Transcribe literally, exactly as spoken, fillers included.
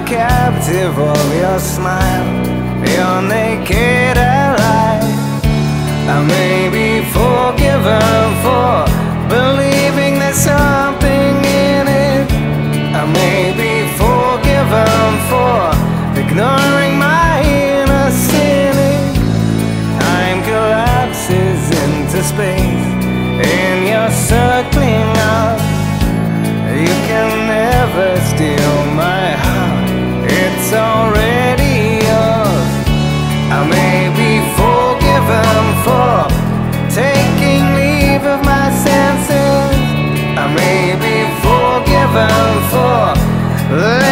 captive of your smile, your naked ally. I may be forgiven for believing there's something in it. I may be forgiven for ignoring my inner sinning. Time collapses into space in your circling arms. You can never steal my heart, it's already yours. I may be forgiven for taking leave of my senses. I may be forgiven for